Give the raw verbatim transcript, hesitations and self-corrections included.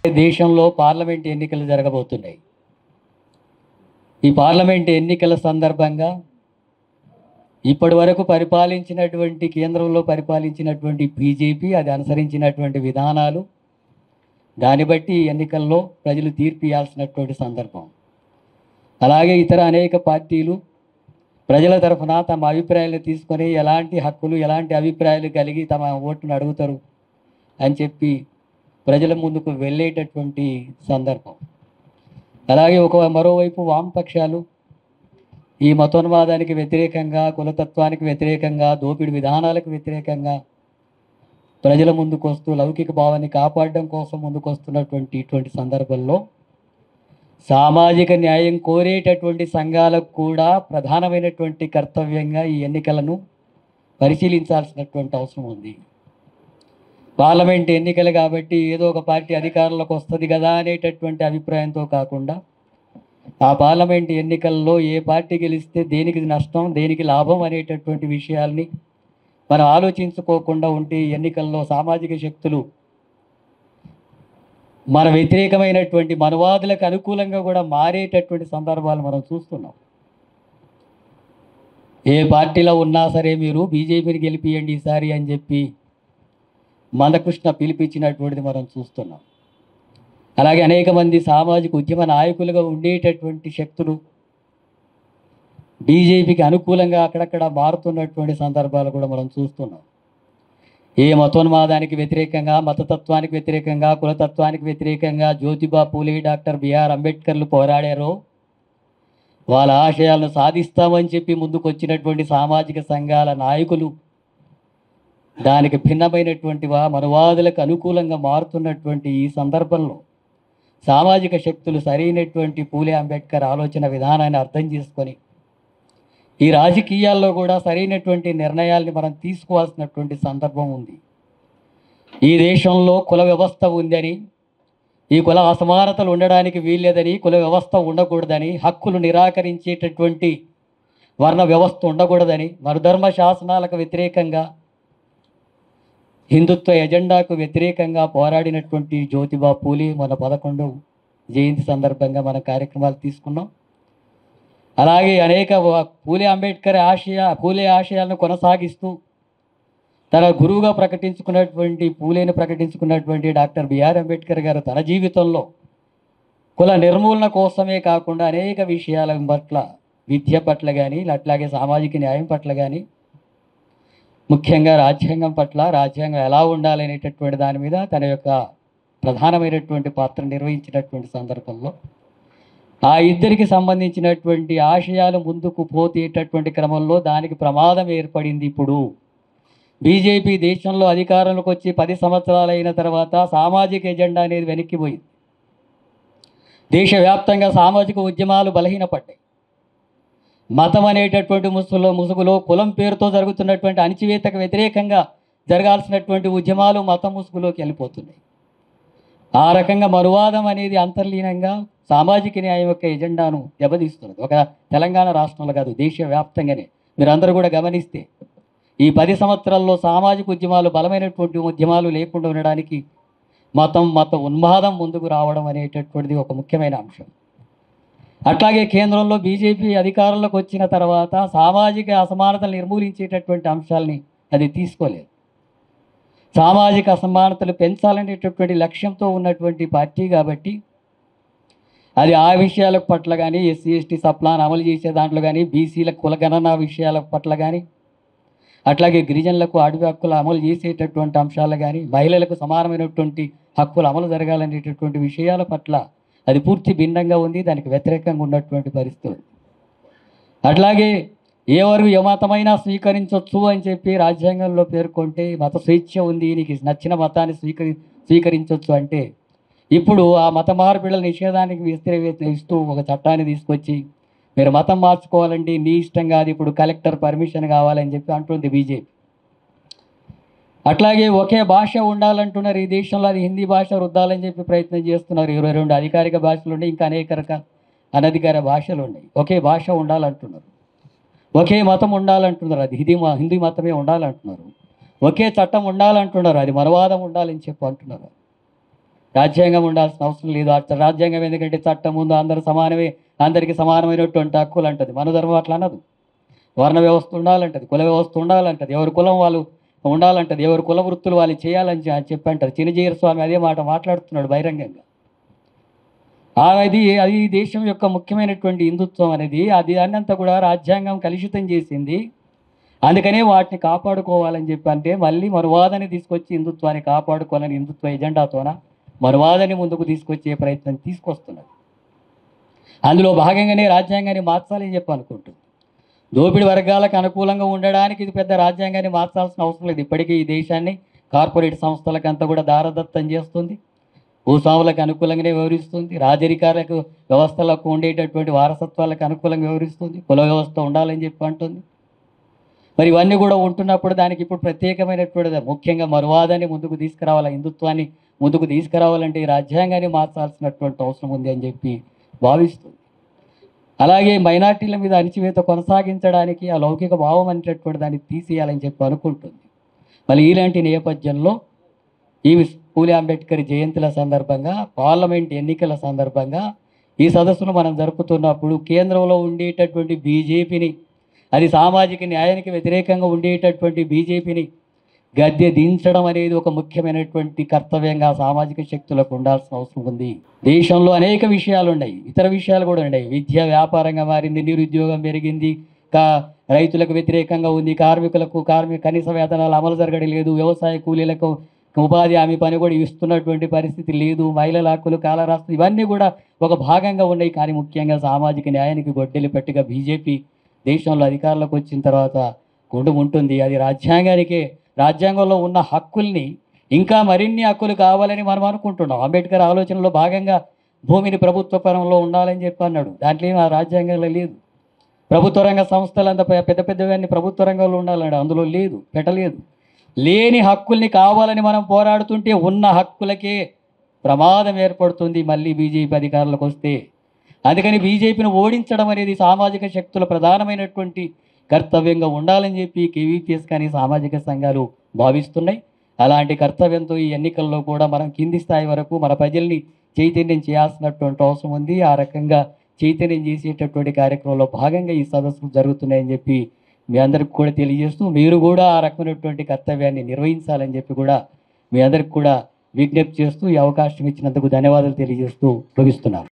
దేశంలో పార్లమెంట్ ఎన్నికలు జరగబోతున్నాయి. ఈ పార్లమెంట్ ఎన్నికల సందర్భంగా ఇప్పటి వరకు పరిపాలించినటువంటి కేంద్రంలో పరిపాలించినటువంటి బీజేపీ అది అనుసరించినటువంటి విధానాలు దాన్ని బట్టి ఎన్నికల్లో ప్రజలు తీర్పు ఇవ్వాల్సినటువంటి సందర్భం. అలాగే ఇతర అనేక పార్టీలు ప్రజల తరఫున తమ అభిప్రాయాలు తీసుకొని ఎలాంటి హక్కులు ఎలాంటి అభిప్రాయాలు కలిగి తమ ఓటును అడుగుతారు అని చెప్పి ప్రజల ముందుకు వెళ్ళేటటువంటి సందర్భం. అలాగే ఒక మరోవైపు వామపక్షాలు ఈ మతోన్మాదానికి వ్యతిరేకంగా, కులతత్వానికి వ్యతిరేకంగా, దోపిడి విధానాలకు వ్యతిరేకంగా ప్రజల ముందుకు వస్తూ లౌకిక భావాన్ని కాపాడడం కోసం ముందుకు వస్తున్నటువంటి ఇటువంటి సందర్భంలో సామాజిక న్యాయం కోరేటటువంటి సంఘాలకు కూడా ప్రధానమైనటువంటి కర్తవ్యంగా ఈ ఎన్నికలను పరిశీలించాల్సినటువంటి అవసరం ఉంది. పార్లమెంట్ ఎన్నికలు కాబట్టి ఏదో ఒక పార్టీ అధికారంలోకి వస్తుంది కదా అనేటటువంటి అభిప్రాయంతో కాకుండా ఆ పార్లమెంట్ ఎన్నికల్లో ఏ పార్టీ గెలిస్తే దేనికి నష్టం దేనికి లాభం అనేటటువంటి విషయాల్ని మనం ఆలోచించుకోకుండా ఉంటే ఎన్నికల్లో సామాజిక శక్తులు మన వ్యతిరేకమైనటువంటి మనవాదులకు అనుకూలంగా కూడా మారేటటువంటి సందర్భాలు మనం చూస్తున్నాం. ఏ పార్టీలో ఉన్నా సరే మీరు బీజేపీని గెలిపియండి ఈసారి అని చెప్పి మందకృష్ణ పిలిపించినటువంటిది మనం చూస్తున్నాం. అలాగే అనేక మంది సామాజిక ఉద్యమ నాయకులుగా ఉండేటటువంటి శక్తులు బీజేపీకి అనుకూలంగా అక్కడక్కడ మారుతున్నటువంటి సందర్భాలు కూడా మనం చూస్తున్నాం. ఏ మతోన్మాదానికి వ్యతిరేకంగా, మతతత్వానికి వ్యతిరేకంగా, కులతత్వానికి వ్యతిరేకంగా జ్యోతిబా పూలే, డాక్టర్ బిఆర్ అంబేద్కర్లు పోరాడారో వాళ్ళ ఆశయాలను సాధిస్తామని చెప్పి ముందుకు వచ్చినటువంటి సామాజిక సంఘాల నాయకులు దానికి భిన్నమైనటువంటి వా మనవాదులకు అనుకూలంగా మారుతున్నటువంటి ఈ సందర్భంలో సామాజిక శక్తులు సరైనటువంటి పూలే అంబేద్కర్ ఆలోచన విధానాన్ని అర్థం చేసుకొని ఈ రాజకీయాల్లో కూడా సరైనటువంటి నిర్ణయాల్ని మనం తీసుకోవాల్సినటువంటి సందర్భం ఉంది. ఈ దేశంలో కుల వ్యవస్థ ఉందని, ఈ కుల అసమానతలు ఉండడానికి వీల్లేదని, కుల వ్యవస్థ ఉండకూడదని, హక్కులు నిరాకరించేటటువంటి వర్ణ వ్యవస్థ ఉండకూడదని, మరుధర్మ శాసనాలకు వ్యతిరేకంగా, హిందుత్వ ఎజెండాకు వ్యతిరేకంగా పోరాడినటువంటి జ్యోతిబా పూలే మన పదకొండవ జయంతి సందర్భంగా మన కార్యక్రమాలు తీసుకున్నాం. అలాగే అనేక పూలే అంబేద్కర్ ఆశయ పూలే ఆశయాలను కొనసాగిస్తూ తన గురువుగా ప్రకటించుకున్నటువంటి పూలేని ప్రకటించుకున్నటువంటి డాక్టర్ బిఆర్ అంబేద్కర్ గారు తన జీవితంలో కుల నిర్మూలన కోసమే కాకుండా అనేక విషయాల పట్ల, విద్య పట్ల కానీ, అట్లాగే సామాజిక న్యాయం పట్ల కానీ, ముఖ్యంగా రాజ్యాంగం పట్ల, రాజ్యాంగం ఎలా ఉండాలనేటటువంటి దాని మీద తన యొక్క ప్రధానమైనటువంటి పాత్ర నిర్వహించినటువంటి సందర్భంలో ఆ ఇద్దరికి సంబంధించినటువంటి ఆశయాలు ముందుకు పోతేటటువంటి క్రమంలో దానికి ప్రమాదం ఏర్పడింది. ఇప్పుడు బీజేపీ దేశంలో అధికారంలోకి వచ్చి పది సంవత్సరాలు అయిన తర్వాత సామాజిక ఎజెండా అనేది వెనక్కిపోయింది. దేశవ్యాప్తంగా సామాజిక ఉద్యమాలు బలహీనపడ్డాయి. మతం అనేటటువంటి ముసుగులో ముసుగులో కులం పేరుతో జరుగుతున్నటువంటి అణచివేతకు వ్యతిరేకంగా జరగాల్సినటువంటి ఉద్యమాలు మతం ముసుగులోకి వెళ్ళిపోతున్నాయి. ఆ రకంగా మనువాదం అనేది అంతర్లీనంగా సామాజిక న్యాయం యొక్క ఎజెండాను దెబ్బతీస్తున్నది. ఒక తెలంగాణ రాష్ట్రంలో కాదు, దేశవ్యాప్తంగానే మీరందరూ కూడా గమనిస్తే ఈ పది సంవత్సరాల్లో సామాజిక ఉద్యమాలు, బలమైనటువంటి ఉద్యమాలు లేకుండా ఉండడానికి మతం మత ఉన్మాదం ముందుకు రావడం అనేటటువంటిది ఒక ముఖ్యమైన అంశం. అట్లాగే కేంద్రంలో బీజేపీ అధికారంలోకి వచ్చిన తర్వాత సామాజిక అసమానతలు నిర్మూలించేటటువంటి అంశాలని అది తీసుకోలేదు. సామాజిక అసమానతలు పెంచాలనేటటువంటి లక్ష్యంతో ఉన్నటువంటి పార్టీ కాబట్టి అది ఆ విషయాల పట్ల కానీ, ఎస్సీ ఎస్టీ సప్లాన్ అమలు చేసే దాంట్లో కానీ, బీసీల కులగణన విషయాల పట్ల కానీ, అట్లాగే గిరిజనులకు అడవి హక్కులు అమలు చేసేటటువంటి అంశాలు కానీ, మహిళలకు సమానమైనటువంటి హక్కులు అమలు జరగాలనేటటువంటి విషయాల పట్ల అది పూర్తి భిన్నంగా ఉంది. దానికి వ్యతిరేకంగా ఉన్నటువంటి పరిస్థితులు. అట్లాగే ఎవరు ఏ మతమైనా స్వీకరించవచ్చు అని చెప్పి రాజ్యాంగంలో పేర్కొంటే మత స్వేచ్ఛ ఉంది, నీకు నచ్చిన మతాన్ని స్వీకరి స్వీకరించవచ్చు అంటే ఇప్పుడు ఆ మత మార్పిడుల నిషేధానికి విస్తరిస్తూ ఒక చట్టాన్ని తీసుకొచ్చి మీరు మతం మార్చుకోవాలంటే నీ ఇష్టం కాదు, ఇప్పుడు కలెక్టర్ పర్మిషన్ కావాలని చెప్పి అంటుంది బీజేపీ. అట్లాగే ఒకే భాష ఉండాలంటున్నారు ఈ దేశంలో, అది హిందీ భాష రుద్దాలని చెప్పి ప్రయత్నం చేస్తున్నారు. ఇరవై రెండు అధికారిక భాషలు ఉన్నాయి, ఇంకా అనేక రకాల అనధికార భాషలు ఉన్నాయి. ఒకే భాష ఉండాలంటున్నారు, ఒకే మతం ఉండాలంటున్నారు, అది హిందీ హిందీ మతమే ఉండాలంటున్నారు. ఒకే చట్టం ఉండాలంటున్నారు, అది మనవాదం ఉండాలని చెప్పి అంటున్నారు. రాజ్యాంగం ఉండాల్సిన అవసరం లేదు. అట్లా రాజ్యాంగం ఎందుకంటే చట్టం ముందు అందరూ సమానమే, అందరికీ సమానమైనటువంటి హక్కులు అంటది. మన ధర్మం అట్లా అన్నది. వర్ణ వ్యవస్థ ఉండాలంటది, కుల వ్యవస్థ ఉండాలంటది, ఎవరి కులం వాళ్ళు ఉండాలంటది, ఎవరి కుల వృత్తులు వాళ్ళు చేయాలని చెప్పి అంటారు. చిన్నజీర స్వామి అదే మాట మాట్లాడుతున్నాడు బహిరంగంగా. అది అది దేశం యొక్క ముఖ్యమైనటువంటి హిందుత్వం అనేది అది అన్నంతా కూడా రాజ్యాంగం కలుషితం చేసింది. అందుకనే వాటిని కాపాడుకోవాలని చెప్పి అంటే మళ్ళీ మనువాదాన్ని తీసుకొచ్చి హిందుత్వాన్ని కాపాడుకోవాలని హిందుత్వ ఎజెండాతోన మనువాదాన్ని ముందుకు తీసుకొచ్చే ప్రయత్నం తీసుకొస్తున్నది. అందులో భాగంగానే రాజ్యాంగాన్ని మార్చాలని చెప్పి అనుకుంటుంది. దోపిడి వర్గాలకు అనుకూలంగా ఉండడానికి ఇది పెద్ద రాజ్యాంగాన్ని మార్చాల్సిన అవసరం లేదు. ఇప్పటికీ ఈ దేశాన్ని కార్పొరేట్ సంస్థలకంతా కూడా దారదత్తం చేస్తుంది, భూస్వాములకు అనుకూలంగానే వ్యవహరిస్తుంది, రాజరికాలకు వ్యవస్థలకు ఉండేటటువంటి వారసత్వాలకు అనుకూలంగా వ్యవహరిస్తుంది, కుల వ్యవస్థ ఉండాలని చెప్పి అంటుంది. మరి ఇవన్నీ కూడా ఉంటున్నప్పుడు దానికి ఇప్పుడు ప్రత్యేకమైనటువంటి ముఖ్యంగా మరువాదాన్ని ముందుకు తీసుకురావాలి, హిందుత్వాన్ని ముందుకు తీసుకురావాలంటే ఈ రాజ్యాంగాన్ని మార్చాల్సినటువంటి అవసరం ఉంది అని చెప్పి భావిస్తుంది. అలాగే మైనార్టీల మీద అణిచివేత కొనసాగించడానికి ఆ లౌకిక భావం అనేటటువంటి దాన్ని తీసేయాలని చెప్పి అనుకుంటుంది. మళ్ళీ ఇలాంటి నేపథ్యంలో ఈ పూలే అంబేద్కర్ జయంతుల సందర్భంగా, పార్లమెంట్ ఎన్నికల సందర్భంగా ఈ సదస్సును మనం జరుపుతున్నప్పుడు కేంద్రంలో ఉండేటటువంటి బీజేపీని, అది సామాజిక న్యాయానికి వ్యతిరేకంగా ఉండేటటువంటి బీజేపీని గద్దె దించడం అనేది ఒక ముఖ్యమైనటువంటి కర్తవ్యంగా సామాజిక శక్తులకు ఉండాల్సిన అవసరం ఉంది. దేశంలో అనేక విషయాలు ఉన్నాయి, ఇతర విషయాలు కూడా ఉన్నాయి. విద్య వ్యాపారంగా మారింది, నిరుద్యోగం పెరిగింది, కా రైతులకు వ్యతిరేకంగా ఉంది, కార్మికులకు కార్మిక కనీస వేతనాలు అమలు జరగడం లేదు, వ్యవసాయ కూలీలకు ఉపాధి హామీ పని కూడా ఇస్తున్నటువంటి పరిస్థితి లేదు, మహిళల హక్కులు కాలరాస్తు ఇవన్నీ కూడా ఒక భాగంగా ఉన్నాయి. కానీ ముఖ్యంగా సామాజిక న్యాయానికి గొడ్డలి పట్టిగా బీజేపీ దేశంలో అధికారంలోకి వచ్చిన తర్వాత గుండు ఉంటుంది. అది రాజ్యాంగానికే, రాజ్యాంగంలో ఉన్న హక్కుల్ని ఇంకా మరిన్ని హక్కులు కావాలని మనం అనుకుంటున్నాం. అంబేద్కర్ ఆలోచనలో భాగంగా భూమిని ప్రభుత్వ పరంలో ఉండాలని చెప్పి అన్నాడు. దాంట్లో ఏమి ఆ రాజ్యాంగంలో లేదు. ప్రభుత్వ రంగ సంస్థలంతా పెద్ద పెద్దవన్నీ ప్రభుత్వ రంగంలో ఉండాలన్నాడు, అందులో లేదు, పెట్టలేదు. లేని హక్కుల్ని కావాలని మనం పోరాడుతుంటే ఉన్న హక్కులకే ప్రమాదం ఏర్పడుతుంది మళ్ళీ బీజేపీ అధికారులకు వస్తే. అందుకని బీజేపీని ఓడించడం అనేది సామాజిక శక్తుల ప్రధానమైనటువంటి కర్తవ్యంగా ఉండాలని చెప్పి కేవీపీఎస్ కానీ సామాజిక సంఘాలు భావిస్తున్నాయి. అలాంటి కర్తవ్యంతో ఈ ఎన్నికల్లో కూడా మనం కింది స్థాయి వరకు మన ప్రజల్ని చైతన్యం చేయాల్సినటువంటి అవసరం ఉంది. ఆ రకంగా చైతన్యం చేసేటటువంటి కార్యక్రమంలో భాగంగా ఈ సదస్సులు జరుగుతున్నాయని చెప్పి మీ అందరికి కూడా తెలియజేస్తూ, మీరు కూడా ఆ రకమైనటువంటి కర్తవ్యాన్ని నిర్వహించాలని చెప్పి కూడా మీ అందరికి కూడా విజ్ఞప్తి చేస్తూ ఈ అవకాశం ఇచ్చినందుకు ధన్యవాదాలు తెలియజేస్తూ ముగిస్తున్నాను.